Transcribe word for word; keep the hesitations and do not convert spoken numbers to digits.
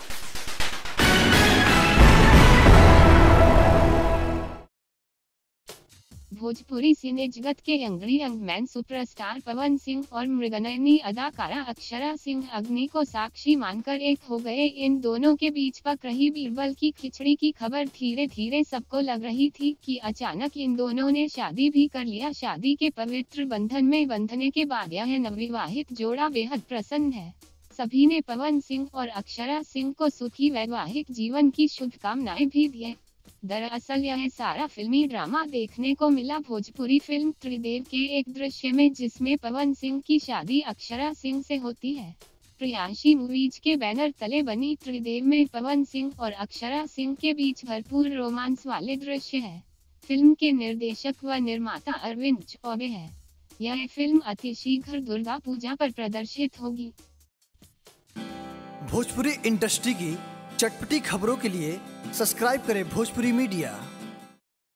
भोजपुरी सिने जगत के यंगरी यंगमैन सुपरस्टार पवन सिंह और मृगनयनी अदाकारा अक्षरा सिंह अग्नि को साक्षी मानकर एक हो गए। इन दोनों के बीच पक रही बीरबल की खिचड़ी की खबर धीरे धीरे सबको लग रही थी कि अचानक इन दोनों ने शादी भी कर लिया। शादी के पवित्र बंधन में बंधने के बाद यह नवविवाहित जोड़ा बेहद प्रसन्न है। सभी ने पवन सिंह और अक्षरा सिंह को सुखी वैवाहिक जीवन की शुभकामनाएं भी दी। दरअसल यह सारा फिल्मी ड्रामा देखने को मिला भोजपुरी फिल्म त्रिदेव के एक दृश्य में, जिसमें पवन सिंह की शादी अक्षरा सिंह से होती है। प्रियांशी मूवीज के बैनर तले बनी त्रिदेव में पवन सिंह और अक्षरा सिंह के बीच भरपूर रोमांस वाले दृश्य है। फिल्म के निर्देशक व निर्माता अरविंद चौबे है। यह फिल्म अति शीघ्र दुर्गा पूजा पर प्रदर्शित होगी। भोजपुरी इंडस्ट्री की चटपटी खबरों के लिए सब्सक्राइब करें भोजपुरी मीडिया।